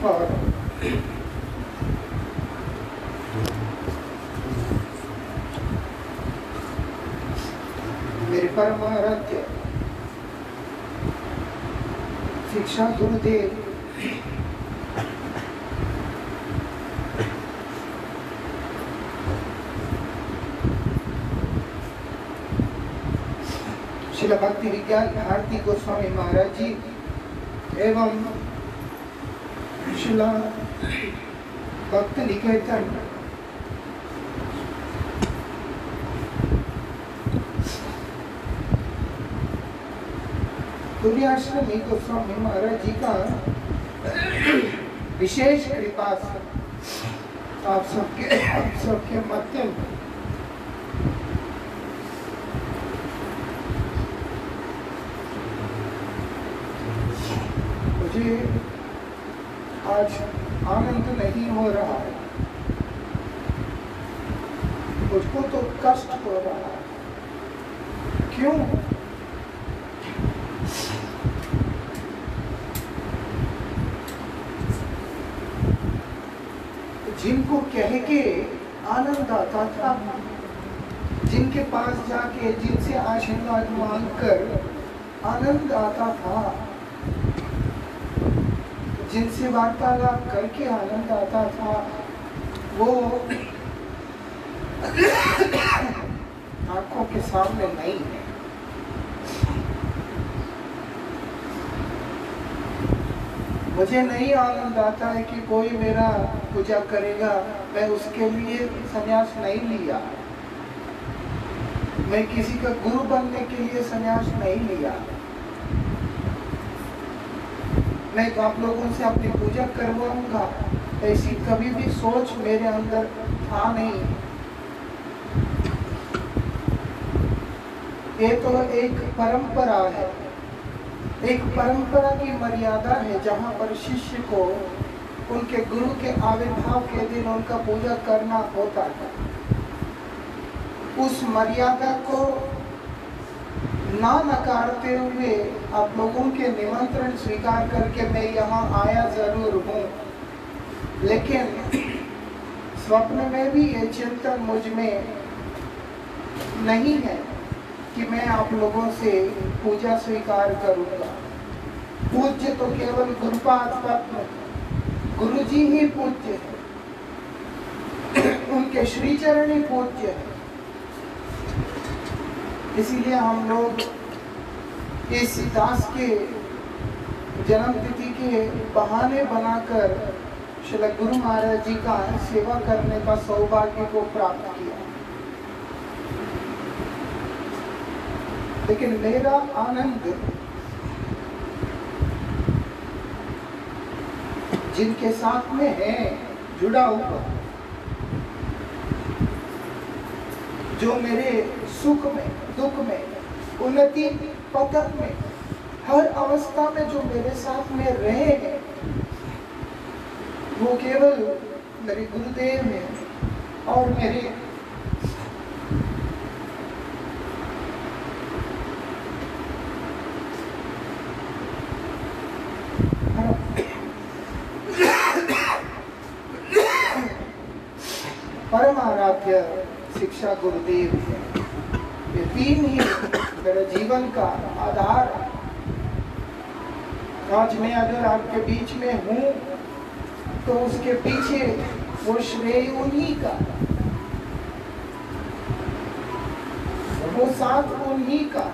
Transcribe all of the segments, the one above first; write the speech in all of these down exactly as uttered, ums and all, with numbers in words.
और मेरे परम आराध्य शिक्षा गुरुदेव श्रील भक्ति विज्ञान भारती गोस्वामी महाराज जी एवं श्रील भक्त निकेतन तुर्याश्रमी गोस्वामी महाराज जी का विशेष कृपा से आप सबके आप सबके माध्यम मुझे आज आनंद नहीं हो रहा है, मुझको तो कष्ट हो रहा है। क्यों? जिनको कह के आनंद आता था, जिनके पास जाके जिनसे आशीर्वाद मांगकर आनंद आता था, जिनसे वार्तालाप करके आनंद आता था, वो आंखों के सामने नहीं है। मुझे नहीं आनंद आता है कि कोई मेरा पूजा करेगा, मैं उसके लिए संन्यास नहीं लिया, मैं किसी का गुरु बनने के लिए संन्यास नहीं लिया, मैं तो आप लोगों से अपनी पूजा करवाऊंगा, ऐसी कभी भी सोच मेरे अंदर था नहीं। ये तो एक परंपरा है, एक परंपरा की मर्यादा है, जहाँ पर शिष्य को उनके गुरु के आविर्भाव के दिन उनका पूजा करना होता है। उस मर्यादा को ना नकारते हुए आप लोगों के निमंत्रण स्वीकार करके मैं यहाँ आया जरूर हूँ, लेकिन स्वप्न में भी ये चिंतन मुझ में नहीं है कि मैं आप लोगों से पूजा स्वीकार करूँगा। पूज्य तो केवल गुरुपाद पद्म, गुरु जी ही पूज्य है, उनके श्री चरण ही पूज्य है। इसीलिए हम लोग इस दास के जन्मतिथि के बहाने बनाकर श्री गुरु महाराज जी का सेवा करने का सौभाग्य को प्राप्त किया। लेकिन मेरा आनंद जिनके साथ में है जुड़ा हुआ, जो मेरे सुख में दुख में उन्नति पतन में हर अवस्था में जो मेरे साथ में रहे हैं, वो केवल मेरे गुरुदेव हैं और मेरे परम आराध्य शिक्षा गुरुदेव हैं। ये तीन ही मेरे जीवन का आधार है। आज मैं अगर आपके बीच में हूँ तो उसके पीछे वो श्रेय उन्हीं का, वो साथ उन्हीं का।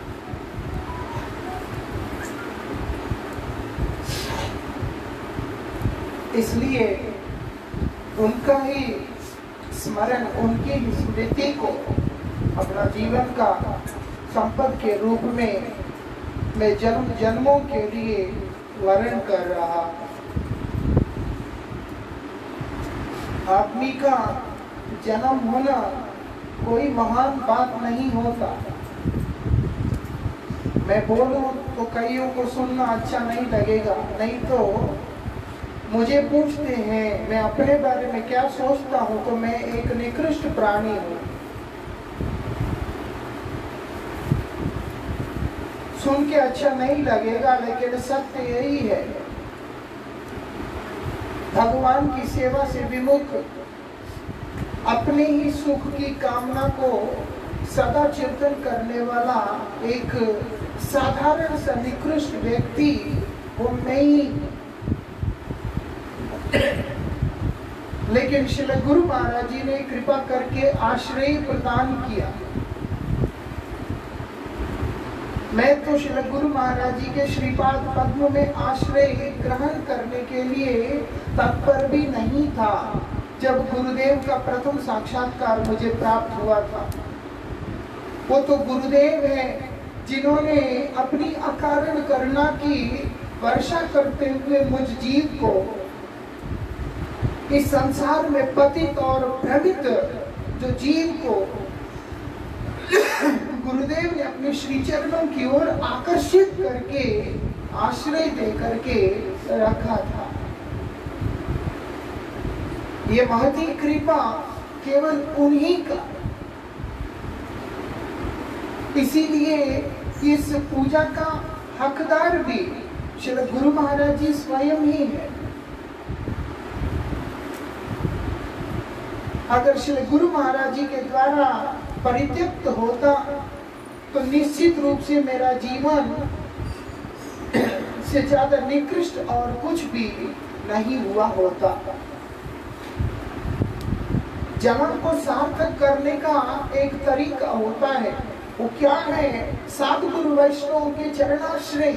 इसलिए उनका ही स्मरण, उनकी स्मृति को अपना जीवन का संपद के रूप में मैं जन्म जन्मों के लिए वर्ण कर रहा। आदमी का जन्म होना कोई महान बात नहीं होता। मैं बोलूं तो कईयों को सुनना अच्छा नहीं लगेगा, नहीं तो मुझे पूछते हैं मैं अपने बारे में क्या सोचता हूँ, तो मैं एक निकृष्ट प्राणी हूँ। सुन के अच्छा नहीं लगेगा, लेकिन सत्य यही है। भगवान की सेवा से विमुख, अपने ही सुख की कामना को सदा चिंतन करने वाला एक साधारण सा निकृष्ट व्यक्ति वो मैं ही। लेकिन श्री गुरु महाराज जी ने कृपा करके आश्रय प्रदान किया। मैं तो श्री गुरु महाराज जी के श्रीपाद पद्म में आश्रय ग्रहण करने के लिए तत्पर भी नहीं था जब गुरुदेव का प्रथम साक्षात्कार मुझे प्राप्त हुआ था। वो तो गुरुदेव हैं जिन्होंने अपनी अकारण करुणा की वर्षा करते हुए मुझ जीव को इस संसार में पतित और भ्रमित जो जीव को गुरुदेव ने अपने श्री चरणों की ओर आकर्षित करके आश्रय दे करके रखा था। ये महती कृपा केवल उन्हीं का, इसीलिए इस पूजा का हकदार भी श्री गुरु महाराज जी स्वयं ही है। अगर श्री गुरु महाराज जी के द्वारा परित्यक्त होता तो निश्चित रूप से मेरा जीवन से ज्यादा निकृष्ट और कुछ भी नहीं हुआ होता। जन्म को सार्थक करने का एक तरीका होता है, वो क्या है? साधु गुरु वैष्णव के चरणाश्रय।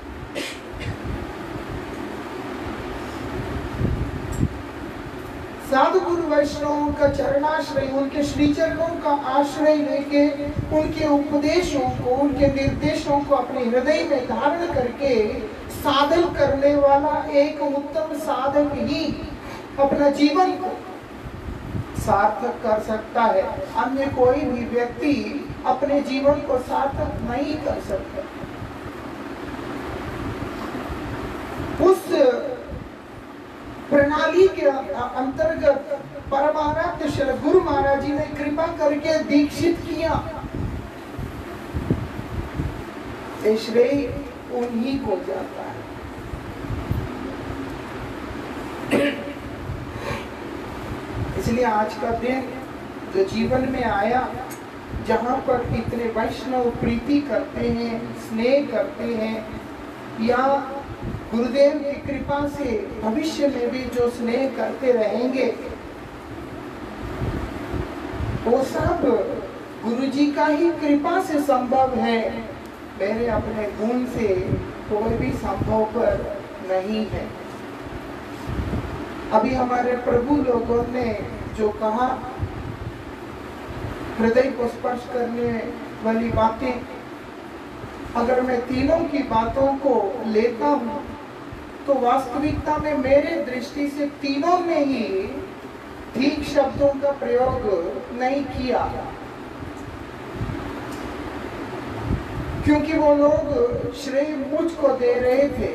साधु गुरु वैष्णव का चरणाश्रय, उनके श्री चरणों का आश्रय लेके उनके उपदेशों को, उनके निर्देशों को अपने हृदय में धारण करके साधन करने वाला एक उत्तम साधक ही अपना जीवन को सार्थक कर सकता है। अन्य कोई भी व्यक्ति अपने जीवन को सार्थक नहीं कर सकता। उस प्रणाली के अंतर्गत परमाराध्य श्री गुरु महाराज जी ने कृपा करके दीक्षित किया। श्रेय उन्हीं को जाता है। इसलिए आज का दिन जो जीवन में आया, जहाँ पर इतने वैष्णव प्रीति करते हैं, स्नेह करते हैं, या गुरुदेव की कृपा से भविष्य में भी जो स्नेह करते रहेंगे, वो सब गुरु जी का ही कृपा से संभव है। मेरे अपने गुण से कोई भी संभव पर नहीं है। अभी हमारे प्रभु लोगों ने जो कहा, हृदय को स्पर्श करने वाली बातें, अगर मैं तीनों की बातों को लेता हूँ तो वास्तविकता में मेरे दृष्टि से तीनों में ही ठीक शब्दों का प्रयोग नहीं किया, क्योंकि वो लोग श्रेय मुझको दे रहे थे।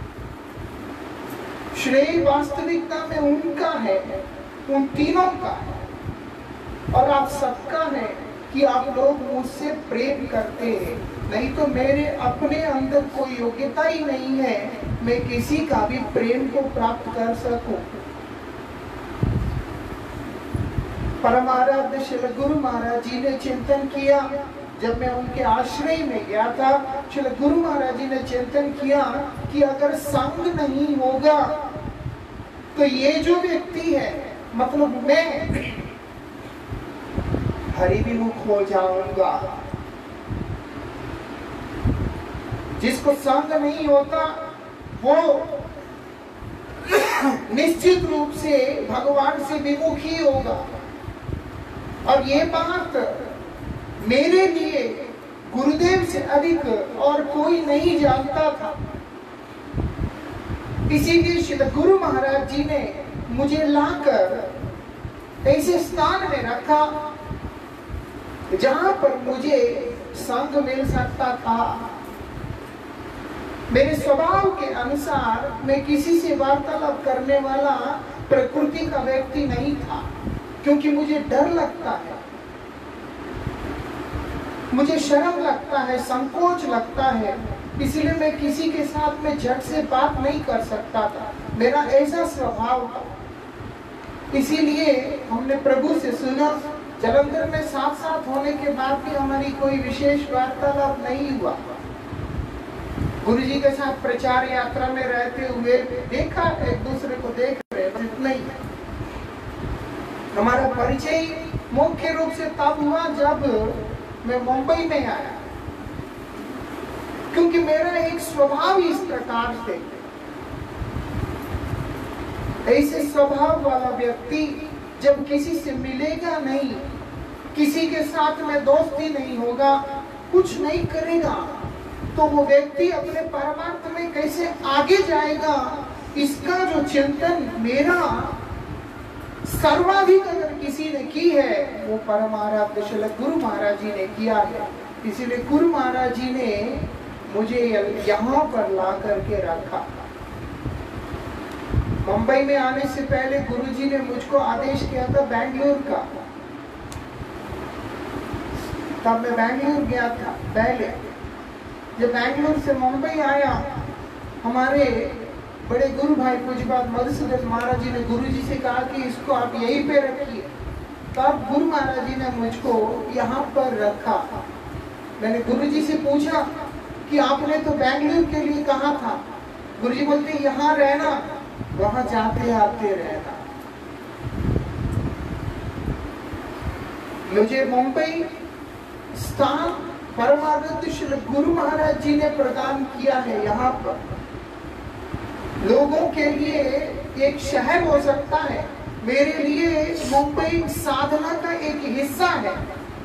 श्रेय वास्तविकता में उनका है, उन तीनों का है, और आप सबका है कि आप लोग मुझसे प्रेम करते हैं। नहीं तो मेरे अपने अंदर कोई योग्यता ही नहीं है मैं किसी का भी प्रेम को प्राप्त कर सकूं। परमाराध्य श्री गुरु महाराज जी ने चिंतन किया। जब मैं उनके आश्रय में गया था, श्री गुरु महाराज जी ने चिंतन किया कि अगर संग नहीं होगा तो ये जो व्यक्ति है, मतलब मैं हरिविमुख हो जाऊंगा। जिसको संग नहीं होता वो निश्चित रूप से भगवान से विमुख ही होगा। और ये बात मेरे लिए गुरुदेव से अधिक और कोई नहीं जानता था। इसीलिए श्री गुरु महाराज जी ने मुझे लाकर ऐसे स्थान में रखा जहां पर मुझे संग मिल सकता था। मेरे स्वभाव के अनुसार मैं किसी से वार्तालाप करने वाला प्रकृति का व्यक्ति नहीं था, क्योंकि मुझे डर लगता है, मुझे शर्म लगता है, संकोच लगता है इसलिए मैं किसी के साथ में झट से बात नहीं कर सकता था, मेरा ऐसा स्वभाव था। इसीलिए हमने प्रभु से सुना। जलंधर में साथ साथ होने के बाद भी हमारी कोई विशेष वार्तालाप नहीं हुआ। गुरुजी के साथ प्रचार यात्रा में रहते हुए देखा, एक दूसरे को देख रहे, बस इतना ही। हमारा परिचय मुख्य रूप से तब हुआ जब मैं मुंबई में आया, क्योंकि मेरा एक स्वभाव इस प्रकार से, ऐसे स्वभाव वाला व्यक्ति जब किसी से मिलेगा नहीं, किसी के साथ में दोस्ती नहीं होगा, कुछ नहीं करेगा, तो वो व्यक्ति अपने परमार्थ में कैसे आगे जाएगा, इसका जो चिंतन मेरा सर्वाधिक अगर किसी ने की है वो परमाराध्य श्री गुरु महाराज जी ने किया है। इसीलिए गुरु महाराज जी ने मुझे यहाँ पर ला करके रखा। मुंबई में आने से पहले गुरुजी ने मुझको आदेश किया था बेंगलुरु का, तब मैं बेंगलुरु गया था पहले। जब बेंगलुरु से मुंबई आया, हमारे बड़े गुरु भाई पूज्यपाद मधुसूदन महाराज जी ने गुरुजी से कहा कि इसको आप यहीं पे रखिए। तब गुरु महाराज जी ने मुझको यहाँ पर रखा। मैंने गुरुजी से पूछा कि आपने तो बेंगलुरु के लिए कहा था। गुरुजी बोलते यहाँ रहना, वहां जाते आते रहना। मुझे मुंबई स्थान परमानंद श्री गुरु महाराज जी ने प्रदान किया है। यहाँ पर लोगों के लिए एक शहर हो सकता है, मेरे लिए मुंबई साधना का एक हिस्सा है।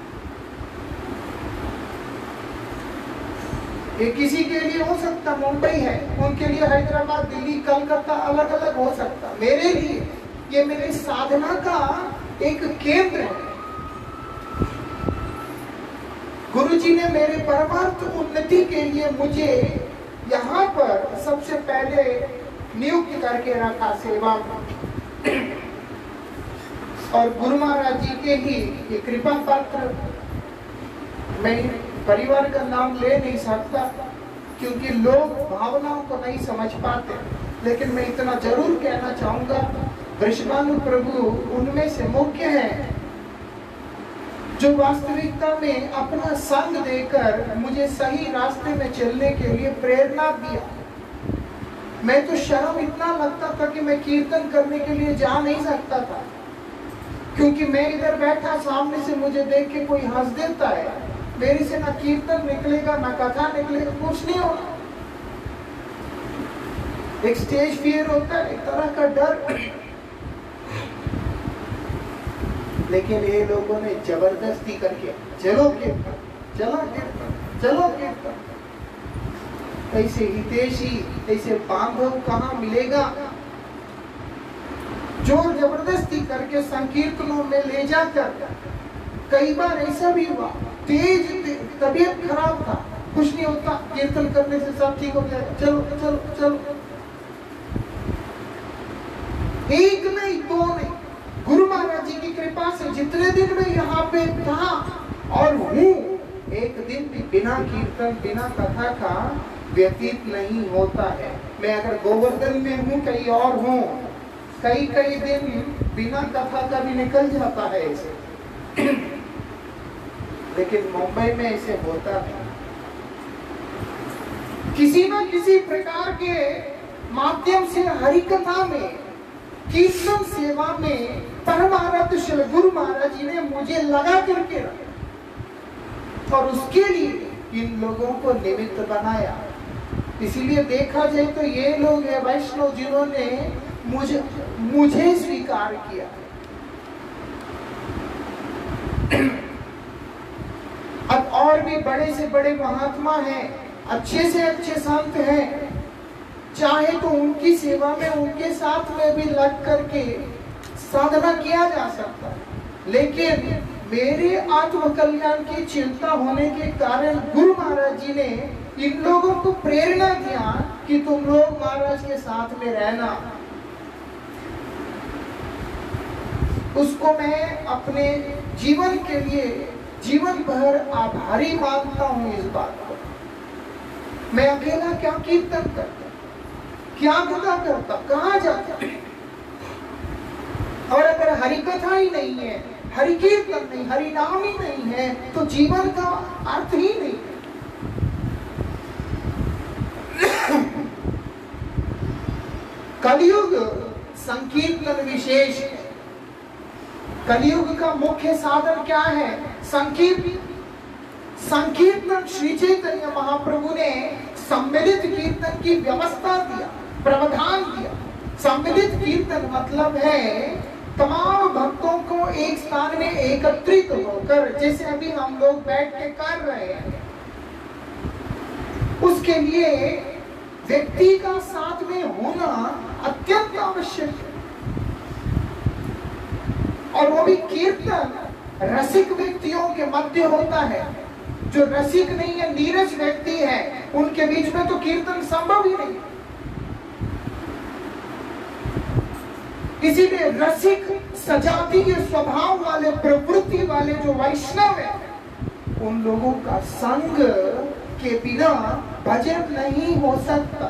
ये किसी के लिए हो सकता मुंबई है, उनके लिए हैदराबाद, दिल्ली, कलकत्ता अलग अलग हो सकता। मेरे लिए ये मेरे साधना का एक केंद्र है। गुरुजी ने मेरे परमार्थ उन्नति के लिए मुझे यहाँ पर सबसे पहले नियुक्त करके रखा सेवा में। और गुरु महाराज जी के ही ये कृपा पात्र, मैं परिवार का नाम ले नहीं सकता क्योंकि लोग भावनाओं को नहीं समझ पाते, लेकिन मैं इतना जरूर कहना चाहूंगा, वृषभानु प्रभु उनमें से मुख्य हैं जो वास्तविकता में अपना संग देकर मुझे सही रास्ते में चलने के लिए प्रेरणा दिया। मैं तो शर्म इतना लगता था कि मैं कीर्तन करने के लिए जा नहीं सकता था, क्योंकि मैं इधर बैठा, सामने से मुझे देख के कोई हंस देता है, मेरे से ना कीर्तन निकलेगा ना कथा निकलेगा, कुछ नहीं होगा। एक स्टेज फियर होता है, एक तरह का डर। लेकिन ये लोगों ने जबरदस्ती करके चलो कीर्तन, चलो कीर्तन, चलो कीर्तन। ऐसे हितैषी, ऐसे बांधव कहाँ मिलेगा? जोर जबरदस्ती करके संकीर्तनों में ले जाकर, कई बार ऐसा भी हुआ, तेज तबीयत खराब था, कुछ नहीं होता, कीर्तन करने से सब ठीक हो जाएगा, चलो चलो चलो। एक नहीं, दो नहीं, गुरु महाराज जी की कृपा से जितने दिन में यहाँ पे था और हूँ, एक दिन भी बिना कीर्तन बिना कथा का व्यतीत नहीं होता है। मैं अगर गोवर्धन में हूँ, कहीं और हूँ, कई कई दिन बिना कथा का भी निकल जाता है ऐसे। लेकिन मुंबई में ऐसे होता नहीं। किसी न किसी प्रकार के माध्यम से हरि कथा में, कीर्तन सेवा में परमाराध्य श्री गुरु महाराज जी ने मुझे लगा करके रखा और उसके लिए इन लोगों को निमित्त बनाया। इसीलिए देखा जाए तो ये लोग हैं वैष्णव जिन्होंने मुझे मुझे स्वीकार किया। अब और भी बड़े से बड़े महात्मा हैं, अच्छे से अच्छे संत हैं, चाहे तो उनकी सेवा में उनके साथ में भी लग करके साधना किया जा सकता है। लेकिन मेरे आत्म कल्याण की चिंता होने के कारण गुरु महाराज जी ने इन लोगों को प्रेरणा दिया कि तुम लोग महाराज के साथ में रहना। उसको मैं अपने जीवन के लिए जीवन भर आभारी मानता हूँ इस बात को। मैं अकेला क्या कीर्तन करता, क्या कथा करता, कहाँ जाता? और अगर हरि कथा ही नहीं है, हरि कीर्तन नहीं, हरि नाम ही नहीं है, तो जीवन का अर्थ ही नहीं है। कलयुग संकीर्तन विशेष है। कलयुग का मुख्य साधन क्या है? संकीर्तन। संकीर्तन श्री चैतन्य महाप्रभु ने सम्मिलित कीर्तन की व्यवस्था दिया, प्रावधान दिया। सम्मिलित कीर्तन मतलब है तमाम भक्तों को एक स्थान में एकत्रित होकर, जैसे अभी हम लोग बैठ के कर रहे हैं, उसके लिए व्यक्ति का साथ में होना अत्यंत आवश्यक है। और वो भी कीर्तन रसिक व्यक्तियों के मध्य होता है। जो रसिक नहीं है, नीरस व्यक्ति है, उनके बीच में तो कीर्तन संभव ही नहीं। इसीलिए रसिक सजातीय स्वभाव वाले, प्रवृत्ति वाले जो वैष्णव है, उन लोगों का संग के बिना भजन नहीं हो सकता।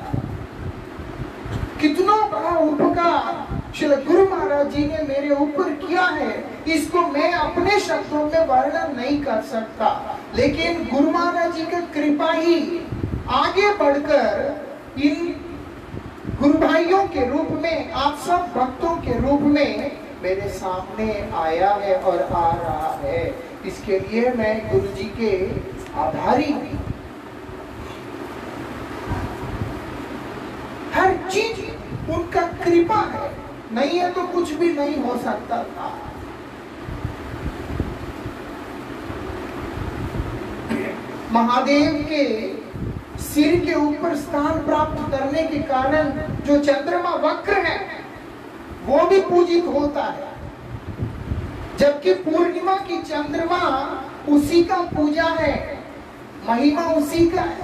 कितना बड़ा उपकार श्री गुरु महाराज जी ने मेरे ऊपर किया है, इसको मैं अपने शब्दों में वर्णन नहीं कर सकता। लेकिन गुरु महाराज जी का कृपा ही आगे बढ़कर इन गुरु भाइयों के रूप में, आप सब भक्तों के रूप में मेरे सामने आया है और आ रहा है। इसके लिए मैं गुरु जी के आभारी हूँ। हर चीज उनका कृपा है, नहीं है तो कुछ भी नहीं हो सकता था। महादेव के सिर के ऊपर स्थान प्राप्त करने के कारण जो चंद्रमा वक्र है वो भी पूजित होता है, जबकि पूर्णिमा की चंद्रमा उसी का पूजा है, महिमा उसी का है।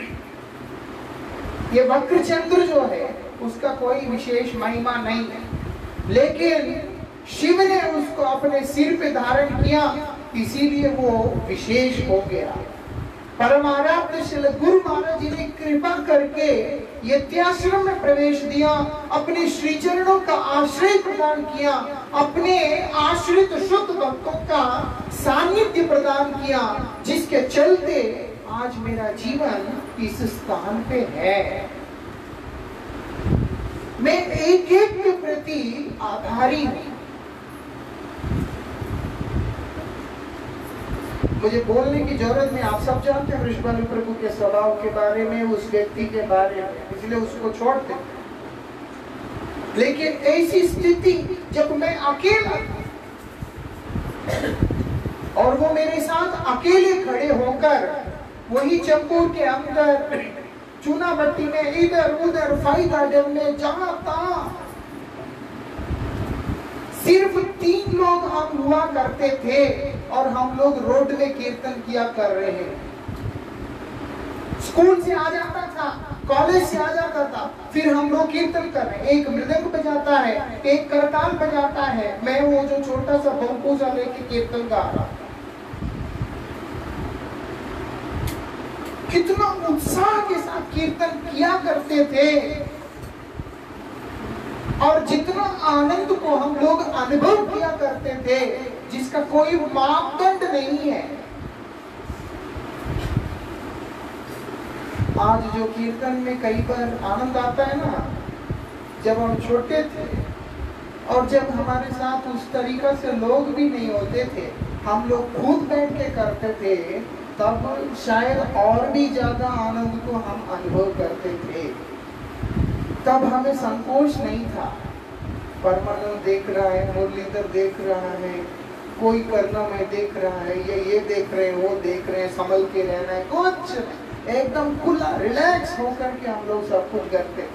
ये वक्र चंद्र जो है उसका कोई विशेष महिमा नहीं है, लेकिन शिव ने उसको अपने सिर पे धारण किया, इसीलिए वो विशेष हो गया। परमाराध्य श्री गुरु महाराज जी ने कृपा करके यत्याश्रम में प्रवेश दिया, अपने श्री चरणों का आश्रय प्रदान किया, अपने आश्रित शुद्ध भक्तों का सानिध्य प्रदान किया, जिसके चलते आज मेरा जीवन इस स्थान पे है। मैं एक एक के प्रति आभारी हूं। मुझे बोलने की जरूरत नहीं, आप सब जानते हैं वृषभानु प्रभु के स्वभाव के बारे में, उस व्यक्ति के बारे में, इसलिए उसको छोड़ते। लेकिन ऐसी स्थिति जब मैं अकेला और वो मेरे साथ अकेले खड़े होकर वही चंबूर के अंदर चूना भट्टी में इधर उधर फायदा में जहां तहां सिर्फ तीन लोग हम हुआ करते थे और हम लोग रोड में कीर्तन किया कर रहे हैं। स्कूल से आ जाता था, कॉलेज से आ जाता था, फिर हम लोग कीर्तन कर रहे हैं। एक मृदंग बजाता है, एक करताल बजाता है, मैं वो जो छोटा सा बंकू सा लेके कीर्तन गा रहा। कितना उत्साह के साथ कीर्तन किया करते थे और जितना आनंद को हम लोग अनुभव किया करते थे, जिसका कोई मापदंड नहीं है। आज जो कीर्तन में कई बार आनंद आता है ना, जब हम छोटे थे और जब हमारे साथ उस तरीका से लोग भी नहीं होते थे, हम लोग खुद बैठ के करते थे, तब शायद और भी ज्यादा आनंद को हम अनुभव करते थे। तब हमें संकोच नहीं था। परमानंद देख रहा है, मुरलीधर देख रहा है, कोई करना मैं देख रहा है, ये ये देख रहे हैं, वो देख रहे हैं, संभल के रहना है, कुछ एकदम खुला रिलैक्स होकर के हम लोग सब कुछ करते।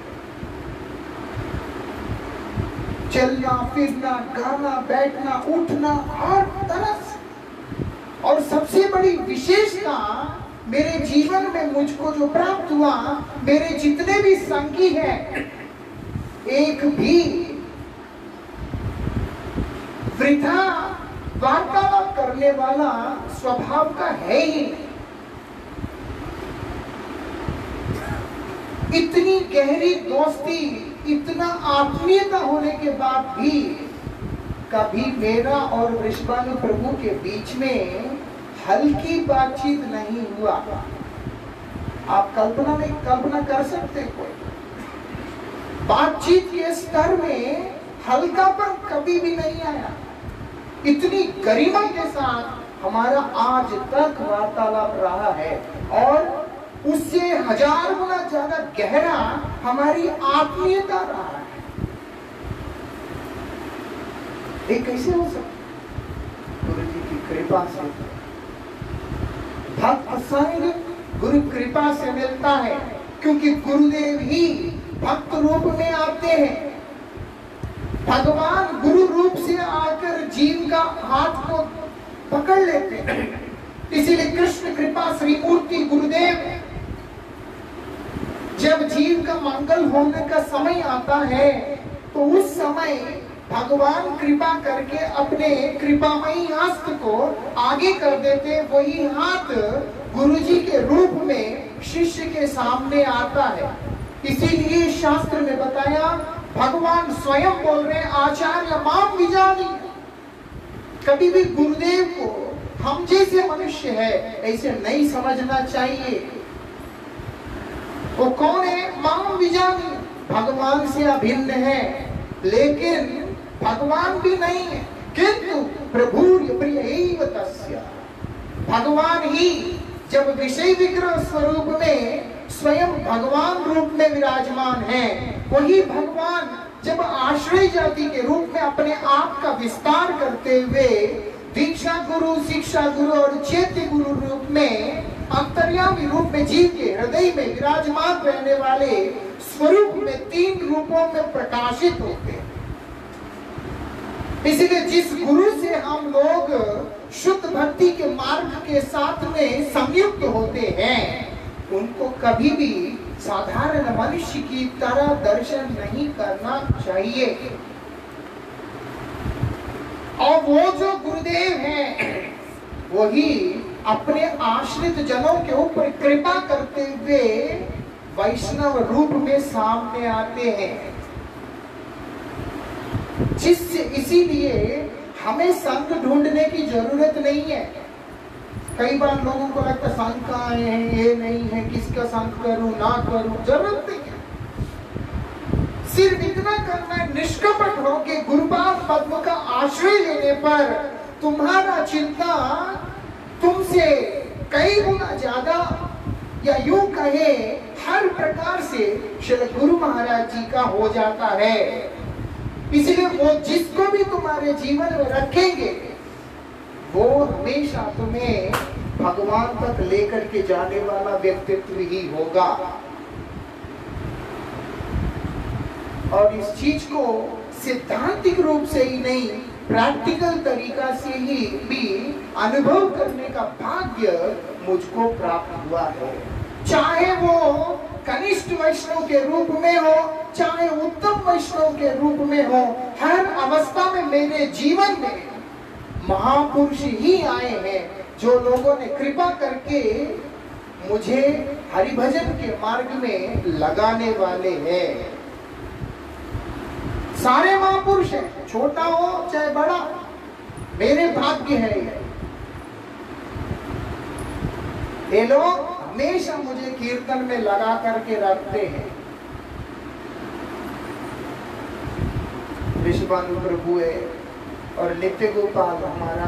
चलना फिरना, गाना, बैठना, उठना, हर तरह से। और सबसे बड़ी विशेषता मेरे जीवन में मुझको जो प्राप्त हुआ, मेरे जितने भी संगी हैं, एक भी वृथा वार्तालाप करने वाला स्वभाव का है ही नहीं। इतनी गहरी दोस्ती, इतना आत्मीयता होने के बाद भी कभी मेरा और वृषभानु प्रभु के बीच में हल्की बातचीत नहीं हुआ। आप कल्पना नहीं कल्पना कर सकते कोई बातचीत के स्तर में हल्कापन कभी भी नहीं आया। इतनी गरिमा के साथ हमारा आज तक वार्तालाप रहा है और उससे हजार गुना ज्यादा गहरा हमारी आत्मीयता रहा है। ये कैसे हो सकता? गुरु जी की कृपा से। भक्त संग गुरु कृपा से मिलता है, क्योंकि गुरुदेव ही भक्त रूप में आते हैं। भगवान गुरु रूप से आकर जीव का हाथ को पकड़ लेते हैं। इसीलिए कृष्ण कृपा श्री मूर्ति गुरुदेव जब जीव का मंगल होने का समय आता है तो उस समय भगवान कृपा करके अपने कृपामयी हस्त को आगे कर देते। वही हाथ गुरुजी के रूप में शिष्य के सामने आता है। इसीलिए शास्त्र में बताया, भगवान स्वयं बोल रहे आचार्य माम विजानी। कभी भी गुरुदेव को हम जैसे मनुष्य है ऐसे नहीं समझना चाहिए। वो कौन है? माम विजानी, भगवान से अभिन्न है, लेकिन भगवान भी नहीं है, किंतु प्रभु प्रिय तस्य। भगवान ही जब विषय विग्रह स्वरूप में स्वयं भगवान रूप में विराजमान है, वही भगवान जब आश्रय जाति के रूप में अपने आप का विस्तार करते हुए दीक्षा गुरु, शिक्षा गुरु और चैत्य गुरु रूप में अंतर्यामी रूप में जीव के हृदय में विराजमान रहने वाले स्वरूप में तीन रूपों में प्रकाशित होते हैं। इसलिए जिस गुरु से हम लोग शुद्ध भक्ति के मार्ग के साथ में संयुक्त होते हैं, उनको कभी भी साधारण मनुष्य की तरह दर्शन नहीं करना चाहिए। और वो जो गुरुदेव हैं, वही अपने आश्रित जनों के ऊपर कृपा करते हुए वैष्णव रूप में सामने आते हैं। जिससे इसीलिए हमें संग ढूंढने की जरूरत नहीं है। कई बार लोगों को लगता है संग कहाँ है, ये नहीं है, किसका संग करूं ना करूं, जरूरत नहीं है। सिर्फ इतना करना है, निष्कपट हो के गुरुपाद पद्म का आश्रय लेने पर तुम्हारा चिंता तुमसे कई गुना ज्यादा, या यूं कहे हर प्रकार से श्री गुरु महाराज जी का हो जाता है। इसलिए वो जिसको भी तुम्हारे जीवन में रखेंगे, वो हमेशा तुम्हें भगवान तक लेकर के जाने वाला व्यक्तित्व ही होगा। और इस चीज को सिद्धांतिक रूप से ही नहीं, प्रैक्टिकल तरीका से ही भी अनुभव करने का भाग्य मुझको प्राप्त हुआ है। चाहे वो कनिष्ठ वैष्णव के रूप में हो, चाहे उत्तम वैष्णव के रूप में हो, हर अवस्था में मेरे जीवन में महापुरुष ही आए हैं, जो लोगों ने कृपा करके मुझे हरिभजन के मार्ग में लगाने वाले हैं। सारे महापुरुष हैं, छोटा हो चाहे बड़ा, मेरे भाग्य है ये। ये लोग हमेशा मुझे कीर्तन में लगा करके रखते हैं। वृषभानु प्रभु है और नित्य गोपाल हमारा,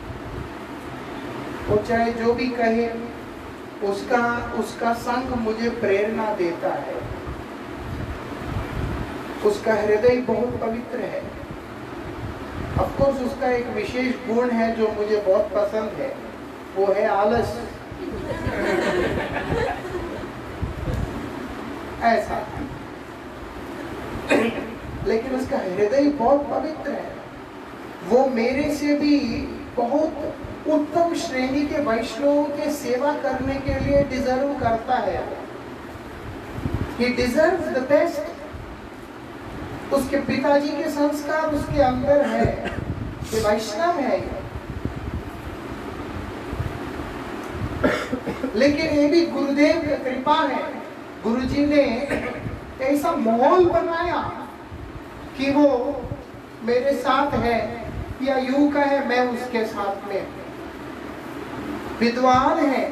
वो चाहे जो भी कहे, उसका उसका संग मुझे प्रेरणा देता है। उसका हृदय बहुत पवित्र है। ऑफ कोर्स उसका एक विशेष गुण है जो मुझे बहुत पसंद है, वो है आलस। ऐसा लेकिन उसका हृदय बहुत पवित्र है। वो मेरे से भी बहुत उत्तम श्रेणी के वैष्णवों के सेवा करने के लिए डिजर्व करता है। He deserves the best। उसके पिताजी के संस्कार उसके अंदर है, ये वैष्णव है। लेकिन ये भी गुरुदेव की कृपा है गुरुजी ने ऐसा माहौल बनाया कि वो मेरे साथ है, या यूं कहे मैं उसके साथ में। विद्वान है,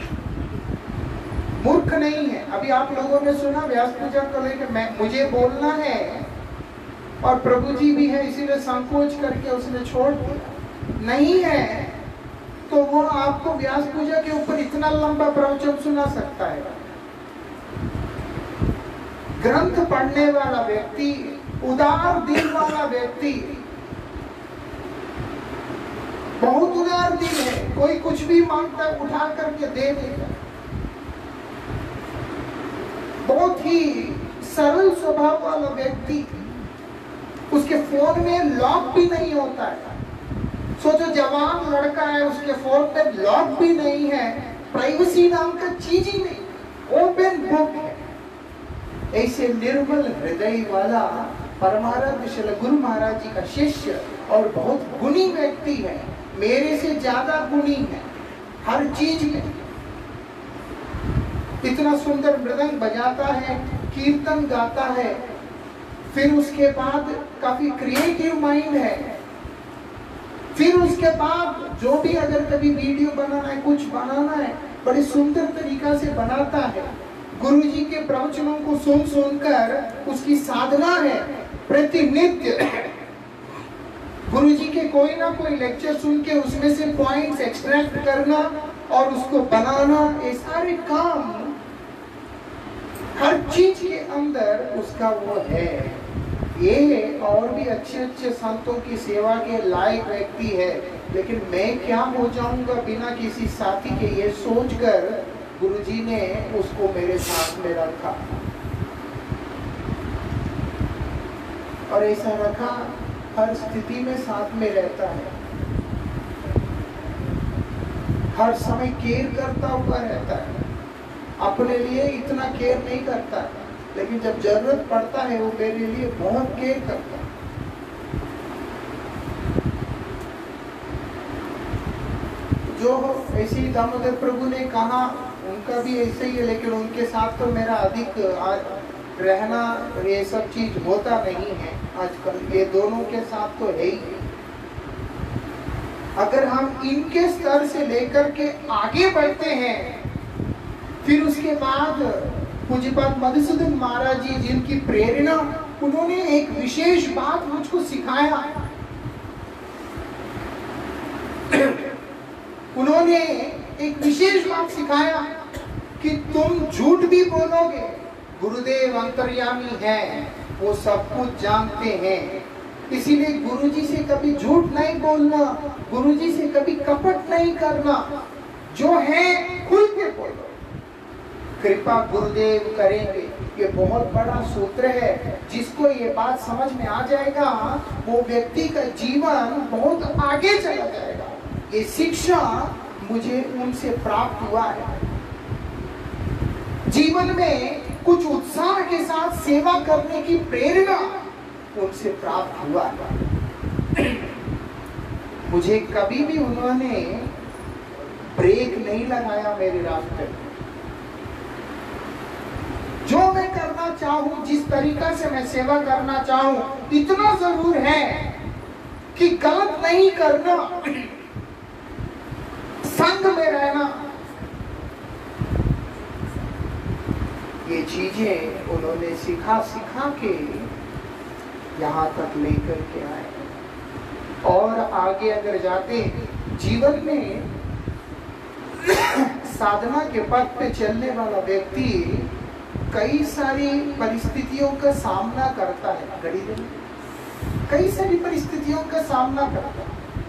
मूर्ख नहीं है। अभी आप लोगों ने सुना व्यास पूजा को लेकर मैं मुझे बोलना है और प्रभु जी भी है, इसीलिए संकोच करके उसने छोड़ दिया। नहीं है तो वो आपको व्यास पूजा के ऊपर इतना लंबा प्रवचन सुना सकता है। ग्रंथ पढ़ने वाला व्यक्ति, उदार दिल वाला व्यक्ति, बहुत उदार दिल है, कोई कुछ भी मांगता है उठा करके दे देगा। बहुत ही सरल स्वभाव वाला व्यक्ति, उसके फोन में लॉक भी नहीं होता है। सोचो जवान लड़का है, उसके फोन पे लॉक भी नहीं है, प्राइवेसी नाम का चीज ही नहीं, ओपन बुक है। ऐसे निर्मल हृदय वाला परमाराध्य श्री गुरु महाराज जी का शिष्य और बहुत गुणी व्यक्ति है, मेरे से ज्यादा गुणी है हर चीज में। इतना सुंदर मृदंग बजाता है, कीर्तन गाता है, फिर उसके बाद काफी क्रिएटिव माइंड है। फिर उसके बाद जो भी अगर कभी वीडियो बनाना है, कुछ बनाना है, बड़े सुंदर तरीका से बनाता है। गुरुजी के प्रवचनों को सुन सुनकर उसकी साधना है प्रतिनित्य गुरुजी के कोई ना कोई लेक्चर सुन के उसमें से पॉइंट्स एक्सट्रैक्ट करना और उसको बनाना, ये सारे काम हर चीज के अंदर उसका वो है। ये और भी अच्छे अच्छे संतों की सेवा के लायक व्यक्ति है, लेकिन मैं क्या हो जाऊंगा बिना किसी साथी के, ये सोचकर गुरुजी ने उसको मेरे साथ में रखा। और ऐसा रखा, हर स्थिति में साथ में रहता है, हर समय केयर करता हुआ रहता है। अपने लिए इतना केयर नहीं करता, लेकिन जब जरूरत पड़ता है वो मेरे लिए बहुत केयर करता है। जो ऐसे ही दामोदर प्रभु ने कहा, उनका भी ऐसे ही है, लेकिन उनके साथ तो मेरा अधिक रहना ये सब चीज होता नहीं है आजकल। ये दोनों के साथ तो है ही। अगर हम इनके स्तर से लेकर के आगे बढ़ते हैं, फिर उसके बाद पूज्यपाद मधुसूदन महाराज जी, जिनकी प्रेरणा, उन्होंने एक विशेष बात मुझको सिखाया। उन्होंने एक विशेष बात सिखाया कि तुम झूठ भी बोलोगे, गुरुदेव अंतर्यामी है, वो सब कुछ जानते हैं। इसीलिए गुरुजी से कभी झूठ नहीं बोलना, गुरुजी से कभी कपट नहीं करना, जो है खुल के बोलो। कृपा गुरुदेव करेंगे, ये बहुत बड़ा सूत्र है। जिसको ये बात समझ में आ जाएगा, वो व्यक्ति का जीवन बहुत आगे चला जाएगा। ये शिक्षा मुझे उनसे प्राप्त हुआ है। जीवन में कुछ उत्साह के साथ सेवा करने की प्रेरणा उनसे प्राप्त हुआ है। मुझे कभी भी उन्होंने ब्रेक नहीं लगाया मेरे रास्ते में। जो मैं करना चाहूं, जिस तरीका से मैं सेवा करना चाहूं, इतना जरूर है कि गलत नहीं करना, संग में रहना, ये चीजें उन्होंने सिखा सिखा के यहाँ तक लेकर के आए। और आगे अगर जाते जीवन में साधना के पथ पे चलने वाला व्यक्ति कई सारी परिस्थितियों का सामना करता है। घड़ी दिन कई सारी परिस्थितियों का सामना करता है,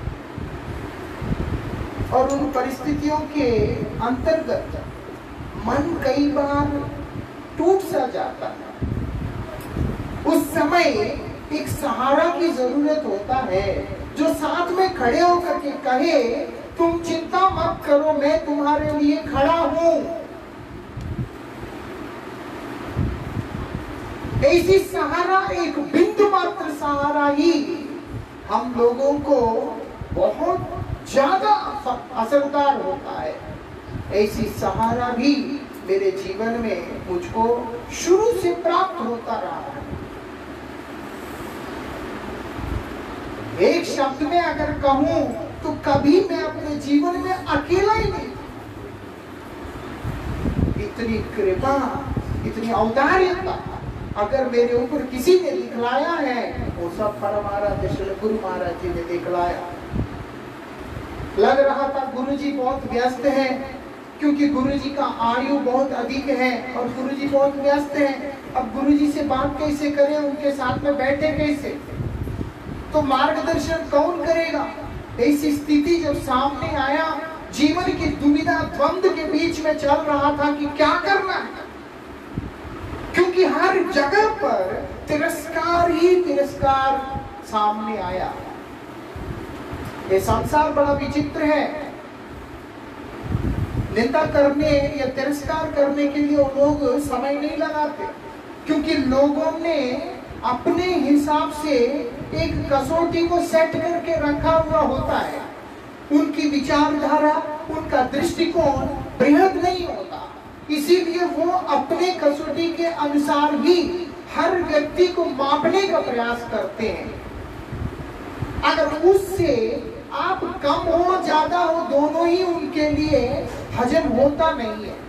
और उन परिस्थितियों के अंतर्गत मन कई बार टूट सा जाता है। उस समय एक सहारा की जरूरत होता है, जो साथ में खड़े होकर के कहे, तुम चिंता मत करो, मैं तुम्हारे लिए खड़ा हूं। ऐसी सहारा, एक बिंदु मात्र सहारा ही हम लोगों को बहुत ज्यादा असरदार होता है। ऐसी सहारा भी मेरे जीवन में मुझको शुरू से प्राप्त होता रहा है। एक शब्द में अगर कहूं तो कभी मैं अपने जीवन में अकेला ही नहीं। इतनी कृपा, इतनी औदार्यता अगर मेरे ऊपर किसी ने दिखलाया है, वो सब परमाराध्य श्री गुरु महाराज जी ने दिखलाया। लग रहा था गुरुजी बहुत व्यस्त हैं, क्योंकि गुरुजी का आयु बहुत अधिक है और गुरुजी बहुत व्यस्त हैं। अब गुरुजी से बात कैसे करें, उनके साथ में बैठे कैसे, तो मार्गदर्शन कौन करेगा। ऐसी स्थिति जब सामने आया, जीवन की दुविधा द्वंद के बीच में चल रहा था कि क्या करना है, क्योंकि हर जगह पर तिरस्कार ही तिरस्कार सामने आया। ये संसार बड़ा विचित्र है। निंदा करने या तिरस्कार करने के लिए वो लोग समय नहीं लगाते, क्योंकि लोगों ने अपने हिसाब से एक कसौटी को सेट करके रखा हुआ होता है। उनकी विचारधारा, उनका दृष्टिकोण बृहद नहीं होता, इसीलिए वो अपने कसौटी के अनुसार ही हर व्यक्ति को मापने का प्रयास करते हैं। अगर उससे आप कम हो ज्यादा हो, दोनों ही उनके लिए हजम होता नहीं है।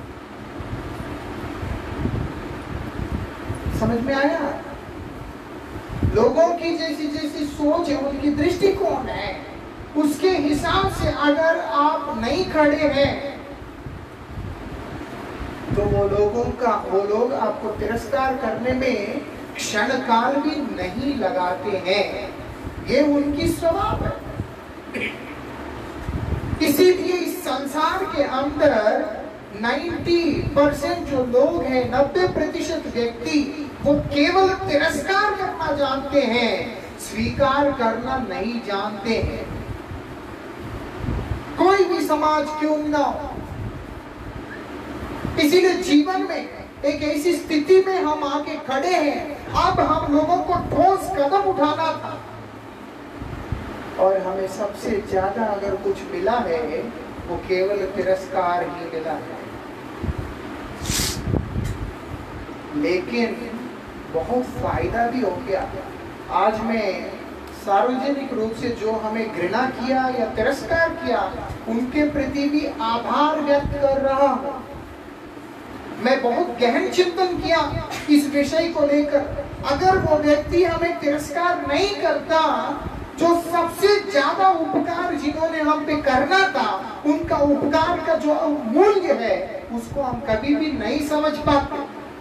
समझ में आया? लोगों की जैसी जैसी सोच है, उनकी दृष्टिकोण है, उसके हिसाब से अगर आप नहीं खड़े हैं तो वो लोगों का वो लोग आपको तिरस्कार करने में क्षण काल भी नहीं लगाते हैं। ये उनकी स्वभाव है। इसीलिए इस संसार के अंदर नब्बे परसेंट जो लोग हैं, नब्बे प्रतिशत व्यक्ति, वो केवल तिरस्कार करना जानते हैं, स्वीकार करना नहीं जानते हैं। कोई भी समाज क्यों ना हो। इसीलिए जीवन में एक ऐसी स्थिति में हम आके खड़े हैं, अब हम लोगों को ठोस कदम उठाना था, और हमें सबसे ज्यादा अगर कुछ मिला है वो केवल तिरस्कार ही मिला है। लेकिन बहुत फायदा भी हो गया। आज मैं सार्वजनिक रूप से जो हमें घृणा किया या तिरस्कार किया, उनके प्रति भी आभार व्यक्त कर रहा हूं। मैं बहुत गहन चिंतन किया इस विषय को लेकर। अगर वो व्यक्ति हमें तिरस्कार नहीं करता, जो सबसे ज्यादा उपकार जिन्होंने हम पे करना था, उनका उपकार का जो मूल्य है, उसको हम कभी भी नहीं समझ पाते।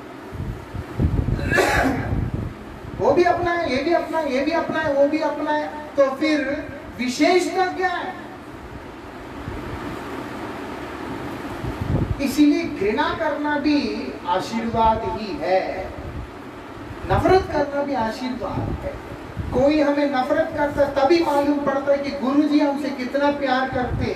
वो भी अपना है, ये भी अपना है, ये भी अपना है, वो भी अपना है, तो फिर विशेषता क्या है? इसीलिए घृणा करना भी आशीर्वाद ही है, नफरत करना भी आशीर्वाद है। कोई हमें नफरत करता है तभी मालूम पड़ता है कि गुरुजी हमसे कितना प्यार करते।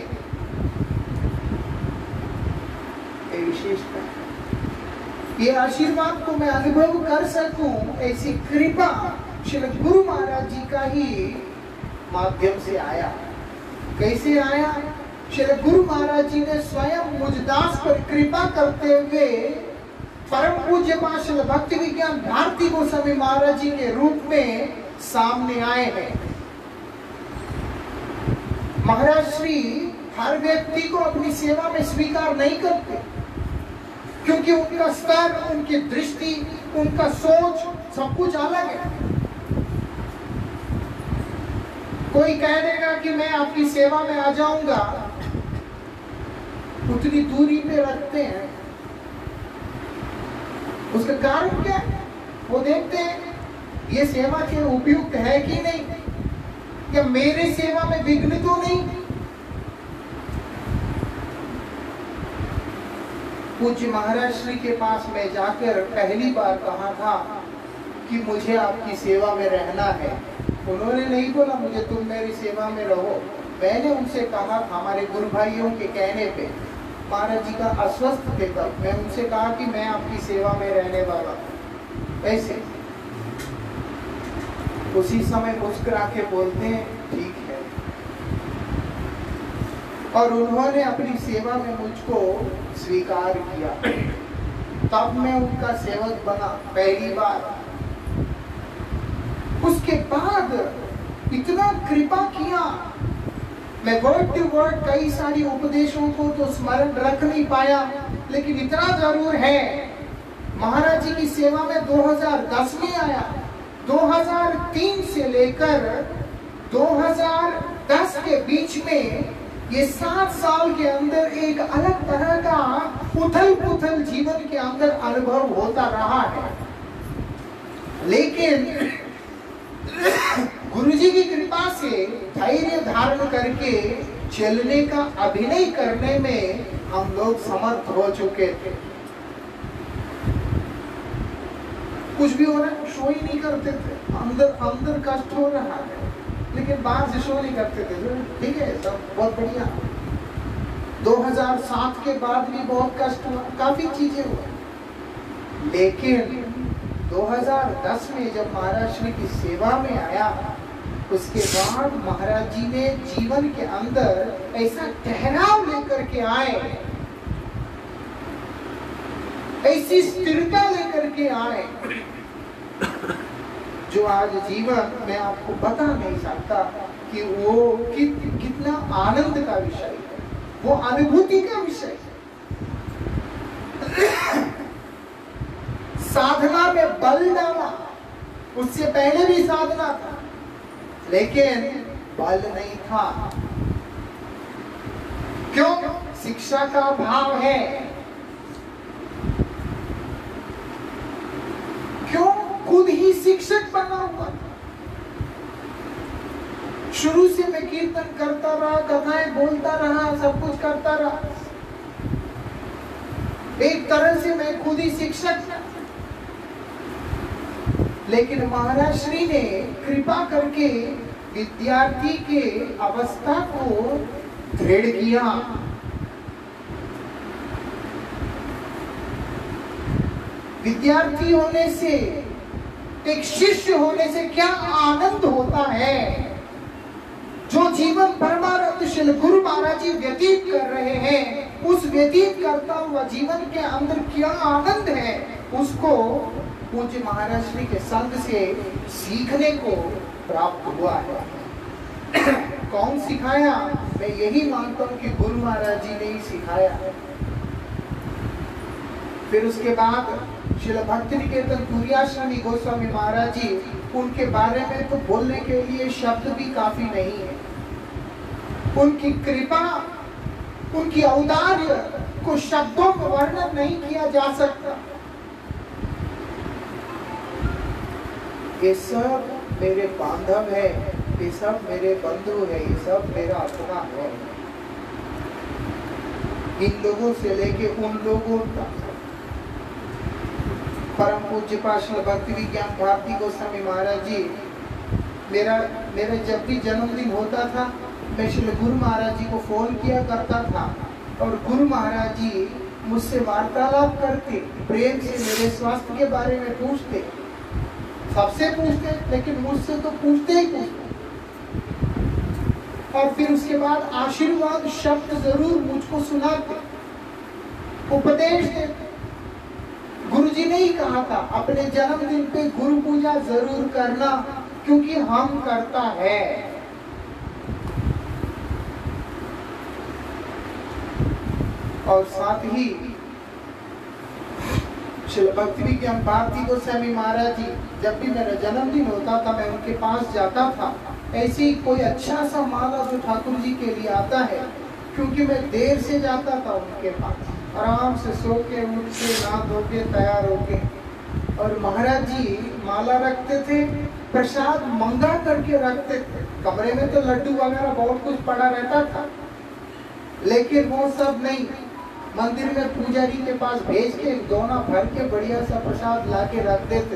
ये विशेषता, ये आशीर्वाद को मैं अनुभव कर सकूं, ऐसी कृपा श्री गुरु महाराज जी का ही माध्यम से आया। कैसे आया? श्री गुरु महाराज जी ने स्वयं मुझदास पर कृपा करते हुए परम पूज्य श्री भक्ति विज्ञान भारती गोस्वामी महाराज जी के रूप में सामने आए हैं। महाराज श्री हर व्यक्ति को अपनी सेवा में स्वीकार नहीं करते, क्योंकि उनका स्तर, उनकी दृष्टि, उनका सोच सब कुछ अलग है। कोई कह देगा कि मैं आपकी सेवा में आ जाऊंगा, उतनी दूरी पे रखते हैं। उसका कारण क्या है? वो देखते हैं ये सेवा के उपयुक्त है कि नहीं, या मेरे सेवा में विघ्न तो नहीं। पूज्य महाराज श्री के पास मैं जाकर पहली बार कहा था कि मुझे आपकी सेवा में रहना है। उन्होंने नहीं बोला मुझे तुम मेरी सेवा में रहो। मैंने उनसे कहा, हमारे गुरु भाइयों के कहने पे, महाराज जी का अस्वस्थ थे तब, मैं उनसे कहा कि मैं आपकी सेवा में रहने वाला हूँ। ऐसे उसी समय मुस्कुरा के बोलते हैं, ठीक है। और उन्होंने अपनी सेवा में मुझको स्वीकार किया। तब मैं उनका सेवक बना पहली बार। उसके बाद इतना कृपा किया, मैं वर्ड टू वर्ड कई सारी उपदेशों को तो स्मरण रख नहीं पाया, लेकिन इतना जरूर है, महाराज जी की सेवा में दो हज़ार दस में आया। दो हज़ार तीन से लेकर दो हज़ार दस के बीच में ये सात साल के अंदर एक अलग तरह का उथल पुथल जीवन के अंदर अनुभव होता रहा है। लेकिन गुरुजी की कृपा से धैर्य धारण करके चलने का अभिनय करने में हम लोग समर्थ हो चुके थे। कुछ भी हो रहा है, शो ही नहीं करते थे, अंदर अंदर कष्ट हो रहा है, लेकिन बाहर से शो नहीं करते थे। ठीक है, सब बहुत बढ़िया। दो हज़ार सात के बाद भी बहुत कष्ट हुआ, काफी चीजें हुई, लेकिन दो हज़ार दस में जब महाराज श्री की सेवा में आया, उसके बाद महाराज जी ने जीवन के अंदर ऐसा ठहराव लेकर के आए, ऐसी स्थिरता लेकर के आए, जो आज जीवन मैं आपको बता नहीं सकता कि वो कि, कितना आनंद का विषय है, वो अनुभूति का विषय है। साधना में बल डाला, उससे पहले भी साधना था, लेकिन बल नहीं था। क्यों? शिक्षा का भाव है। क्यों? खुद ही शिक्षक बना हुआ। शुरू से मैं कीर्तन करता रहा, कथाएं बोलता रहा, सब कुछ करता रहा, एक तरह से मैं खुद ही शिक्षक था। लेकिन महाराज श्री ने कृपा करके विद्यार्थी के अवस्था को दृढ़ किया। विद्यार्थी होने से, एक शिष्य होने से क्या आनंद होता है। जो जीवन परमानंद श्री गुरु महाराज जी व्यतीत कर रहे हैं, उस व्यतीत करता हुआ जीवन के अंदर क्या आनंद है, उसको पूज्य महाराज श्री के संग से सीखने को प्राप्त हुआ है। कौन सिखाया? मैं यही मानता हूँ कि गुरु महाराज जी ने ही सिखाया। फिर उसके बाद श्रील भक्ति निकेतन तुर्याश्रमी गोस्वामी महाराज जी, उनके बारे में तो बोलने के लिए शब्द भी काफी नहीं है। उनकी कृपा, उनकी औदार्य को शब्दों में वर्णन नहीं किया जा सकता। ये सब मेरे बांधव है, ये सब मेरे बंधु है, ये सब मेरा अपना है। इन लोगों से लेके उन लोगों तक। परम पूज्य पार्षद भक्ति विज्ञान भारती गोस्वामी महाराज जी, मेरा मेरा जब भी जन्मदिन होता था, मैं श्री गुरु महाराज जी को फोन किया करता था, और गुरु महाराज जी मुझसे वार्तालाप करते, प्रेम से मेरे स्वास्थ्य के बारे में पूछते, सबसे पूछते, लेकिन मुझसे तो पूछते ही पूछते, और फिर उसके बाद आशीर्वाद शब्द जरूर मुझको सुनाते, उपदेश देते। गुरुजी ने ही कहा था, अपने जन्मदिन पे गुरु पूजा जरूर करना, क्योंकि हम करता है। और साथ ही श्री भक्ति विज्ञान भारती गोस्वामी महाराज जी, जब भी मेरा जन्मदिन होता था, मैं उनके पास जाता था। ऐसे ही कोई अच्छा सा माला जो ठाकुर जी के लिए आता है, क्योंकि मैं देर से जाता था उनके पास, आराम से सो के उठ के नहा धो के तैयार होके, और महाराज जी माला रखते थे, प्रसाद मंगा करके रखते थे। कमरे में तो लड्डू वगैरह बहुत कुछ पड़ा रहता था, लेकिन वो सब नहीं, मंदिर में पुजारी के पास भेज के दोना भर के बढ़िया सा प्रसाद ला के रख देते।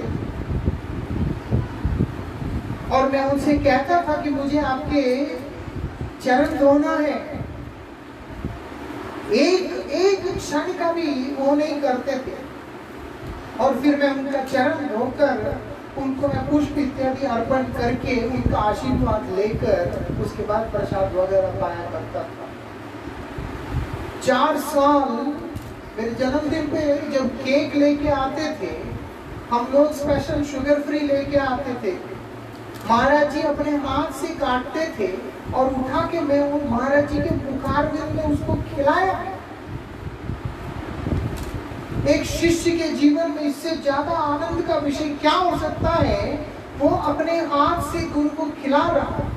और मैं उनसे कहता था कि मुझे आपके चरण धोना है। एक एक क्षण का भी वो नहीं करते थे। और फिर मैं उनका चरण धोकर उनको मैं पुष्प इत्यादि अर्पण करके उनका आशीर्वाद लेकर उसके बाद प्रसाद वगैरह पाया करता था। चार साल मेरे जन्मदिन पे जब केक लेके आते थे, हम लोग स्पेशल शुगर फ्री लेके आते थे। महाराज जी अपने हाथ से काटते थे और उठा के मैं वो महाराज जी के पुकार में उसको खिलाया। एक शिष्य के जीवन में इससे ज्यादा आनंद का विषय क्या हो सकता है? वो अपने हाथ से गुरु को खिला रहा है।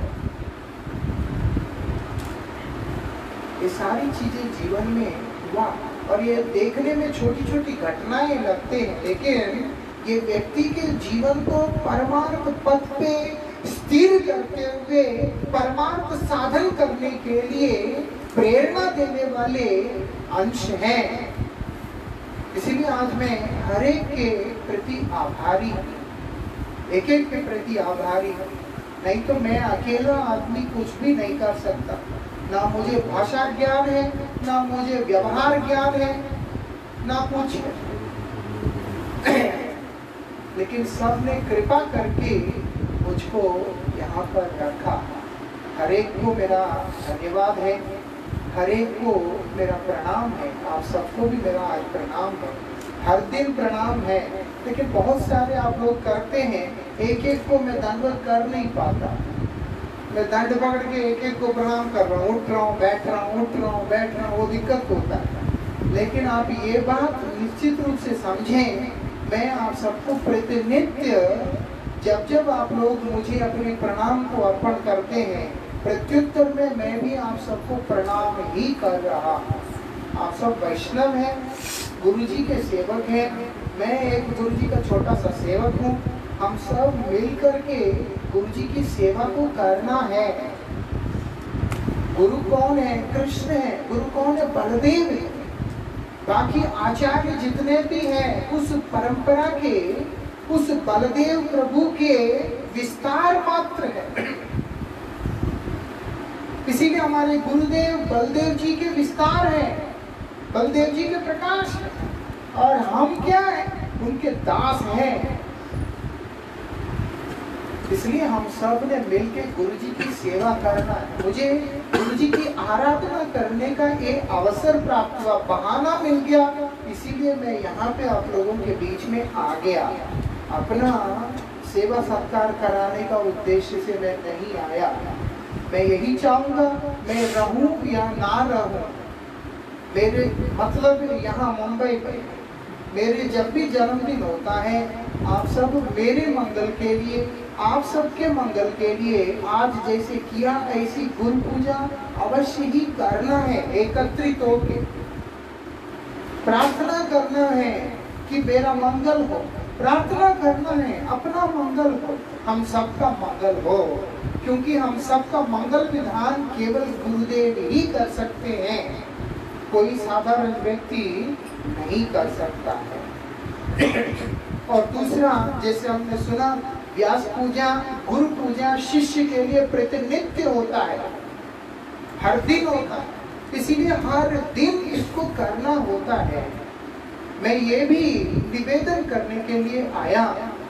ये सारी चीजें जीवन में हुआ और ये देखने में छोटी छोटी घटनाएं लगते हैं, लेकिन ये व्यक्ति के जीवन को परमार्थ पथ पे स्थिर करते हुए परमार्थ साधन करने के लिए प्रेरणा देने वाले अंश हैं। इसीलिए आज मैं हर एक के प्रति आभारी, एक एक के प्रति आभारी। नहीं तो मैं अकेला आदमी कुछ भी नहीं कर सकता। ना मुझे भाषा ज्ञान है, ना मुझे व्यवहार ज्ञान है, ना कुछ है। लेकिन सबने कृपा करके मुझको यहाँ पर रखा। हर एक को मेरा धन्यवाद है, हर एक को मेरा प्रणाम है। आप सबको भी मेरा आज प्रणाम है, हर दिन प्रणाम है। लेकिन बहुत सारे आप लोग करते हैं, एक एक को मैं दंडवत कर नहीं पाता। मैं दंड पकड़ के एक एक को प्रणाम कर रहा हूँ, उठ रहा हूँ, बैठ रहा हूँ, उठ रहा हूँ, बैठ रहा हूँ, वो दिक्कत होता है। लेकिन आप ये बात निश्चित रूप से समझें, मैं आप सबको प्रतिनित्य जब जब आप लोग मुझे अपने प्रणाम को अर्पण करते हैं, प्रत्युत्तर में मैं भी आप सबको प्रणाम ही कर रहा हूँ। आप सब वैष्णव हैं, गुरु जी के सेवक हैं, मैं एक गुरु जी का छोटा सा सेवक हूँ। हम सब मिल करके गुरु जी की सेवा को करना है। गुरु कौन है? कृष्ण है। गुरु कौन है? बलदेव है। बाकी आचार्य जितने भी हैं उस परंपरा के, उस बलदेव प्रभु के विस्तार मात्र है। इसीलिए हमारे गुरुदेव बलदेव जी के विस्तार है, बलदेव जी के प्रकाश है। और हम क्या है? उनके दास हैं। इसलिए हम सब ने मिलकर गुरु जी की सेवा करना है। मुझे गुरु जी की आराधना करने का एक अवसर प्राप्त हुआ, बहाना मिल गया, इसीलिए मैं यहाँ पे आप लोगों के बीच में आ गया। अपना सेवा सत्कार कराने का उद्देश्य से मैं नहीं आया। मैं यही चाहूँगा, मैं रहूँ या ना रहूँ, मेरे मतलब यहाँ मुंबई में मेरे जब भी जन्मदिन होता है, आप सब मेरे मंगल के लिए, आप सबके मंगल के लिए आज जैसे किया ऐसी गुरु पूजा अवश्य ही करना है। एकत्रित होकर प्रार्थना करना है कि मेरा मंगल हो, प्रार्थना करना है अपना मंगल हो, हम सबका मंगल हो। क्योंकि हम सबका मंगल विधान केवल गुरुदेव ही कर सकते हैं, कोई साधारण व्यक्ति नहीं कर सकता है। और दूसरा, जैसे हमने सुना, व्यास पूजा, गुरु पूजा शिष्य के लिए प्रतिनित्य होता है, हर दिन होता है। इसीलिए हर दिन इसको करना होता है। मैं ये भी निवेदन करने के लिए आया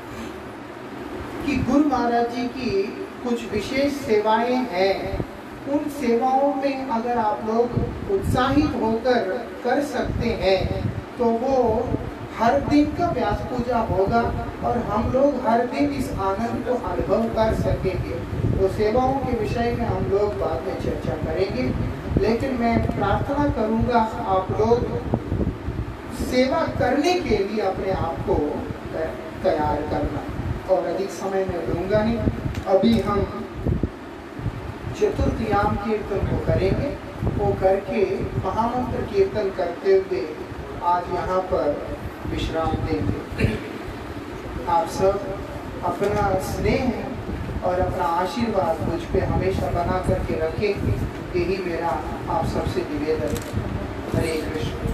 कि गुरु महाराज जी की कुछ विशेष सेवाएं हैं। उन सेवाओं में अगर आप लोग उत्साहित होकर कर सकते हैं तो वो हर दिन का व्यास पूजा होगा और हम लोग हर दिन इस आनंद को अनुभव कर सकेंगे। तो सेवाओं के विषय में हम लोग बाद में चर्चा करेंगे, लेकिन मैं प्रार्थना करूंगा आप लोग सेवा करने के लिए अपने आप को तैयार करना। और अधिक समय में लूंगा नहीं, अभी हम चतुर्थयाम कीर्तन को करेंगे। वो करके महामंत्र कीर्तन करते हुए आज यहाँ पर विश्राम देंगे। आप सब अपना स्नेह और अपना आशीर्वाद मुझ पे हमेशा बना करके रखें, यही मेरा आप सबसे निवेदन है। हरे कृष्ण।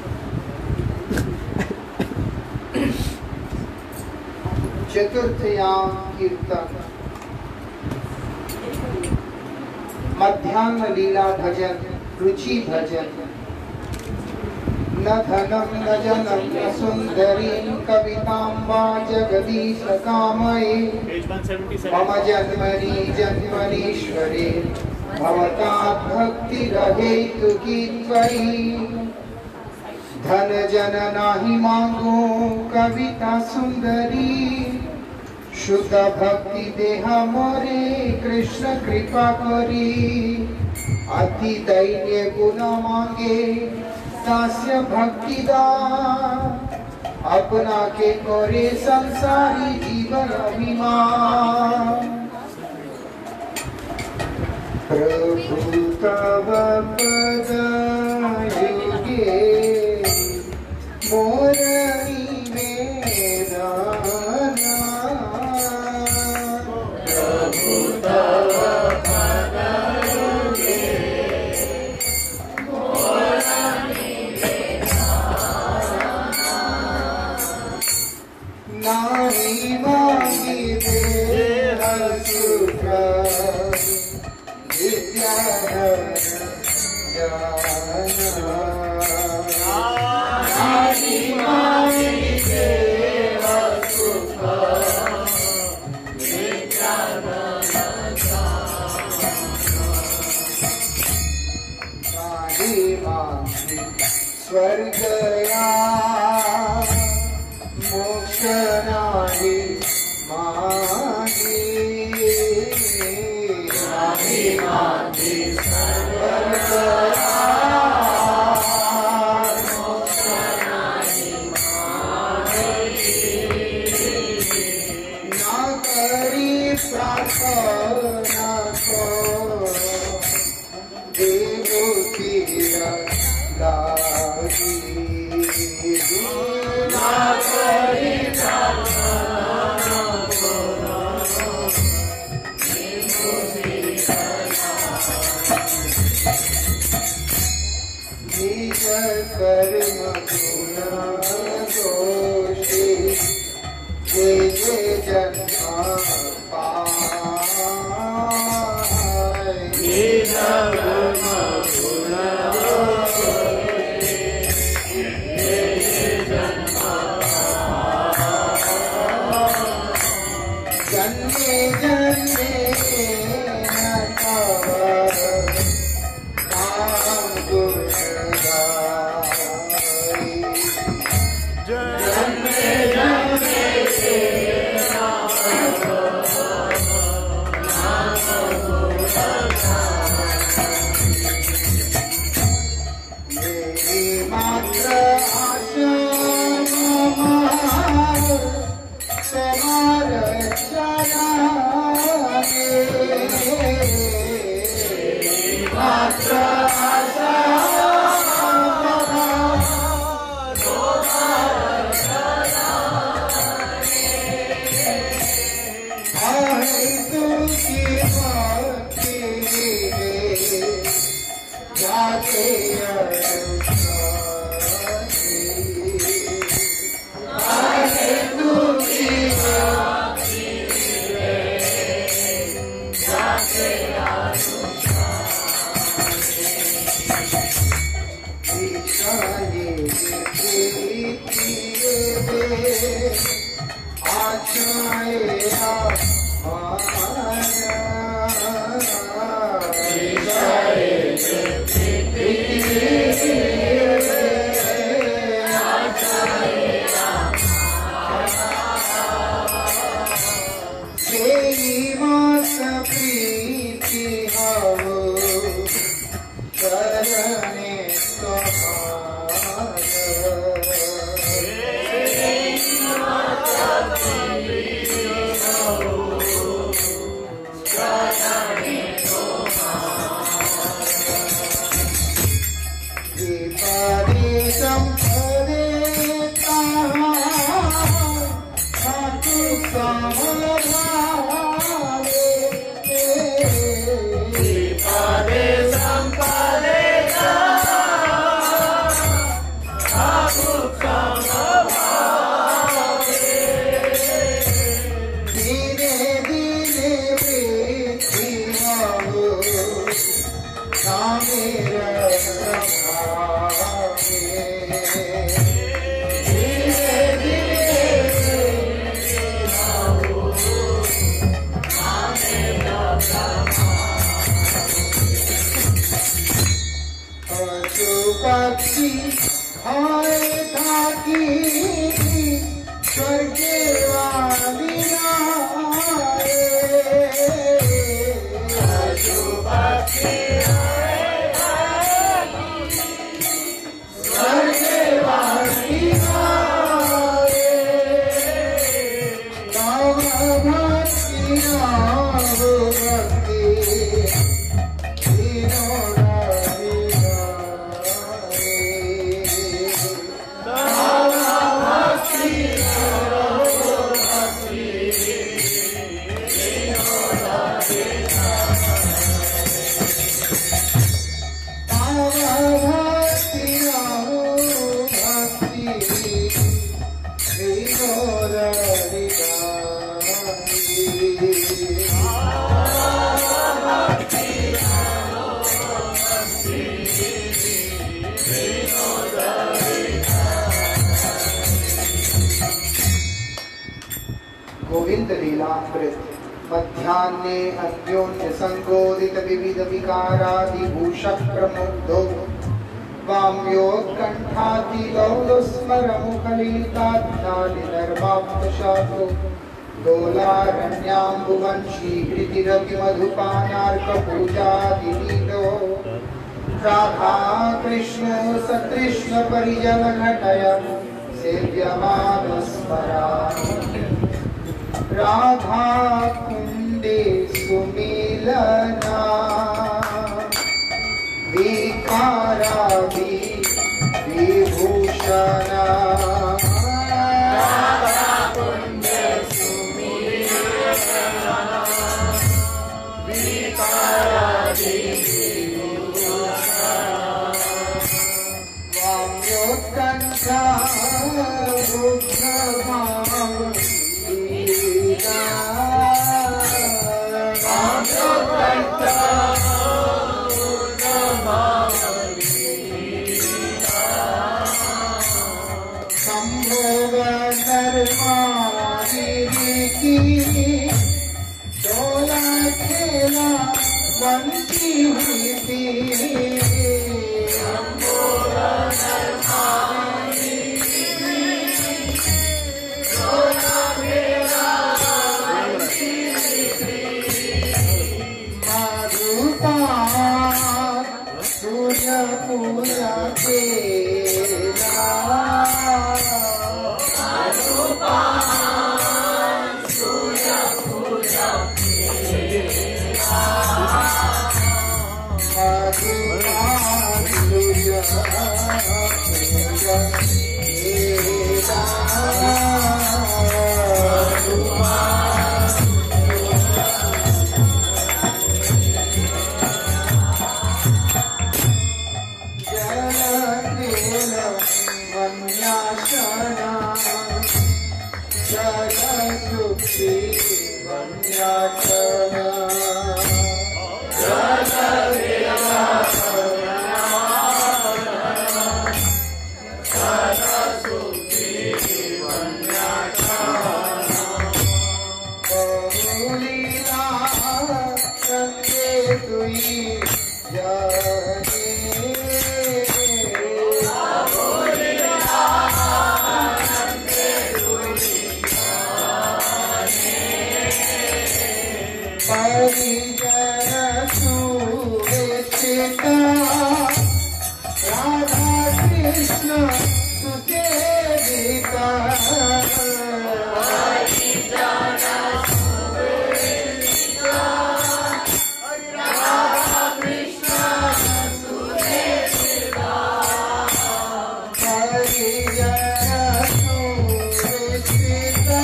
चतुर्थयाम कीर्तन। मध्याह्न लीला भजन, रुचि भजन। न धनम न जनम न सुंदरी कवितां वा जगदीश कामये। मम जन्मनि जन्मनीश्वरे भवतात् भक्ति रहेतु की त्वयि। धन जन नाही मांगो कविता सुंदरी, शुद्ध भक्ति देहा मोरे कृष्ण कृपा करी। अति दैन्य गुण मांगे दास्य भक्ति दान, अपना के करे संसारी जीवन अभिमान। प्रभु तव पद युगे मोर निवेदना, प्रभु तव पद युगे मोर निवेदना। नाहि मांगी देह सुख विद्याधन जाना, नाहि मांगी देह सुख विद्याधन जाना, नाहि मांगी स्वर्ग मोक्ष नाहि मांगी, नाहि मांगी स्वर्ग मोक्ष नाहि मांगी। ना करी प्रार्थना को देवो तीरा लागी, ना करी प्रार्थना को देवो तीरा लागी। निज कर्म गुण दोषी जे जे जन्म पाए, निज कर्म गुण जन्मे जन्मे न तव नाम गुण गाई, जन्मे जन्मे न तव नाम गुण गाई। मेरी मात्र आशा तुम्हार मात्र आशा आहे तुझी भक्ति जाके आहे तुझी भक्ति जाके गोविंद लीलामृत मध्याह्ने अन्योन्य संगोदित विविध विकारादिभूषक प्रमुग्धो वाम्योत्कण्ठाति गौरस्मरमुखलिताध्यानि नर्माप्तशातो दोलारण्याम्बुवंशी हृतिरतिमधुपानार्कपूजादिनीतो राधा कृष्ण सकृष्ण परिजन घटय सेव्यमानस्मरामि राधा कुंडे सुमिलना विकारादि विभूषणा राधा कुंडे सुमिलना विकारादि विभूषणा वाम्योत्कण्ठा बुद्धभावि डोला खेला बनती हुई थी सूर्य पूजा केला सूर्य पूजा केला सूर्य पूजा जगसुखी वन्याचना जगवेला जगसुखी वन्याचना बहुलीला संगे तुई जाने परिजन सुवेशिता राधा कृष्ण सुसेविता परिजन सुवेशिता राधा कृष्ण सुसेविता परिजन सुवेशिता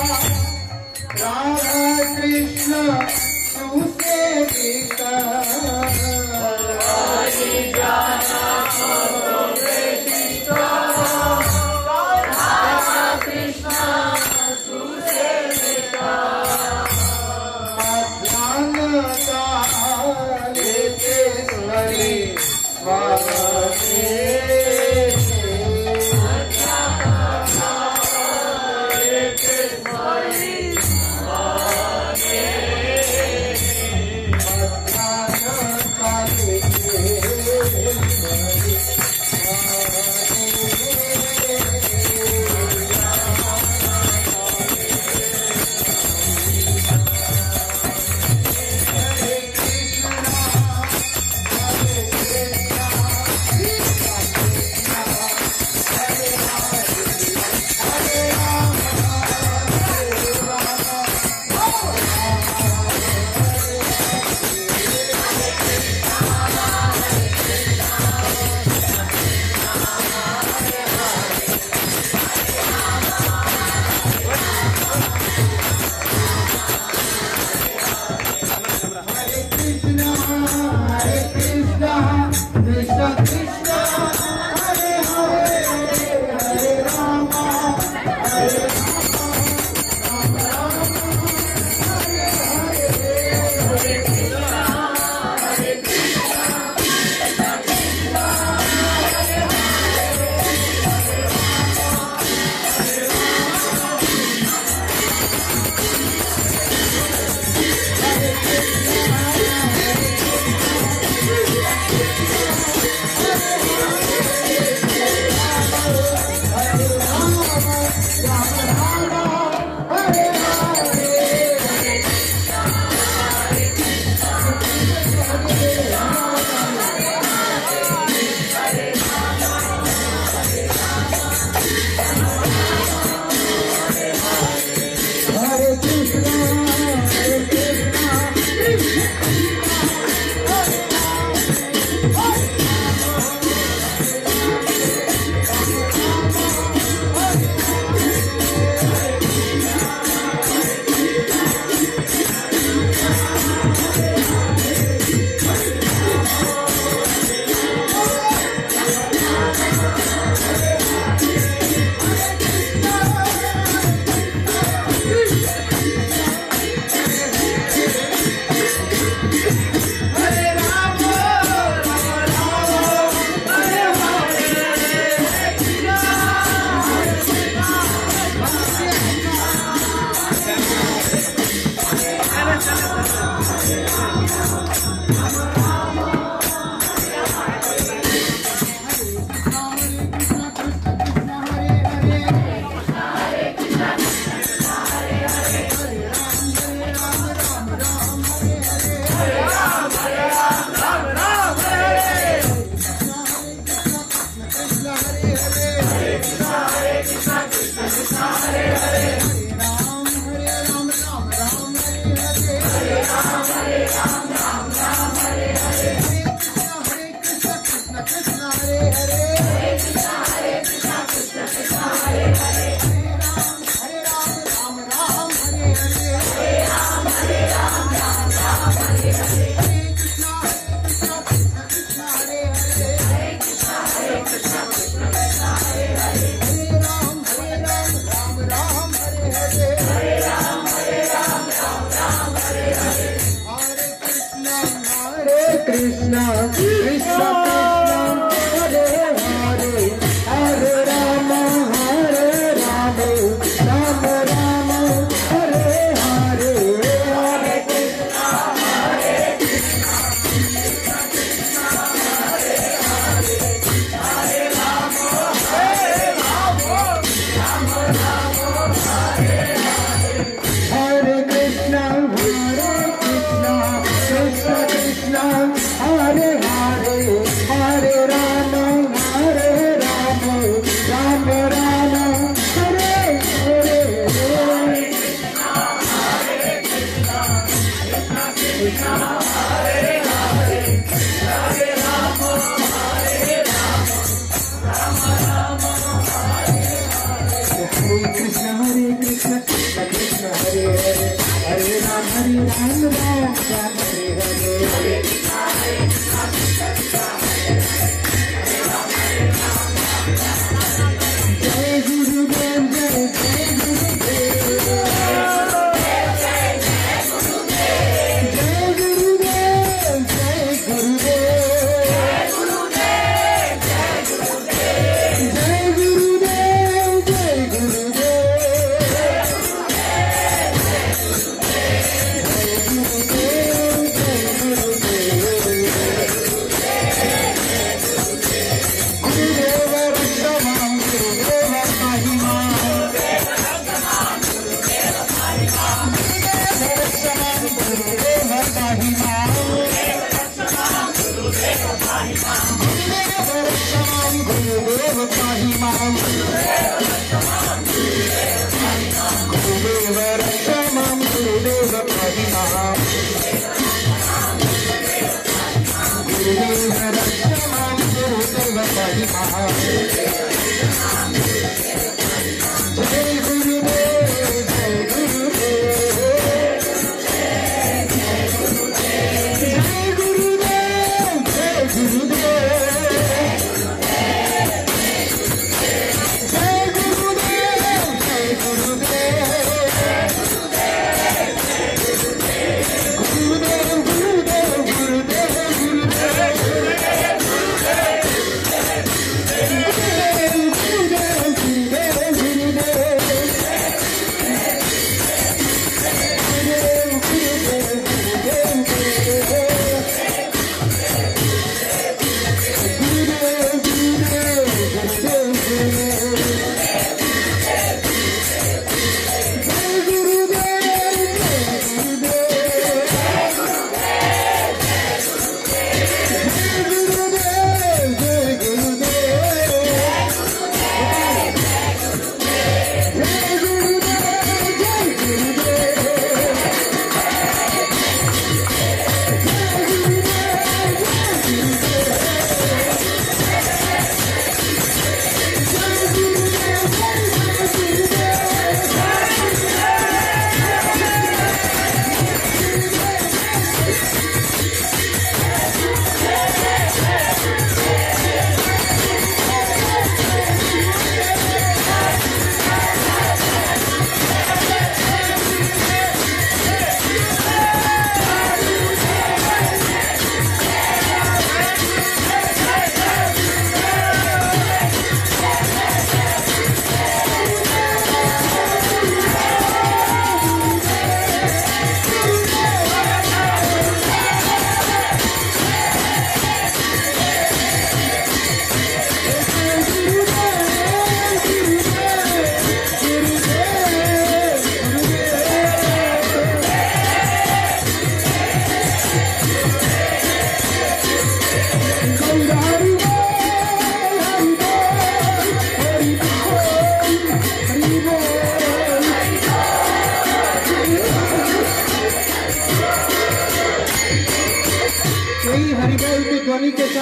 राधा कृष्ण सुसेविता परिजन सुवेशिता राधा कृष्ण सुसेविता मध्याह्न काले तेश्वरी स्वामी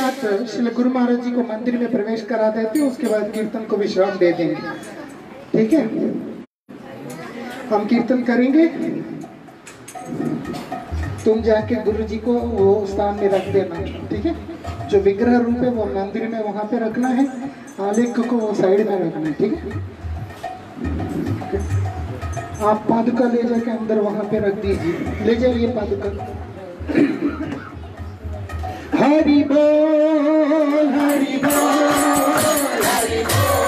बाद श्री गुरु महाराज जी को मंदिर में प्रवेश करा देते हैं, उसके बाद कीर्तन को विश्राम दे देंगे। ठीक है, हम कीर्तन करेंगे, तुम जाके गुरु जी को वो स्थान में रख देना। ठीक है, जो विग्रह रूप है वो मंदिर में वहां पे रखना है, आलेख को वो साइड में रखना है। ठीक है, आप पादुका ले जाके अंदर वहां पे रख दीजिए, ले जाइए पादुका। हरि बोल हरि बोल हरि बोल।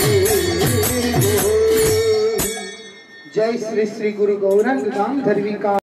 जय श्री श्री गुरु गौरंग गांधर्वी का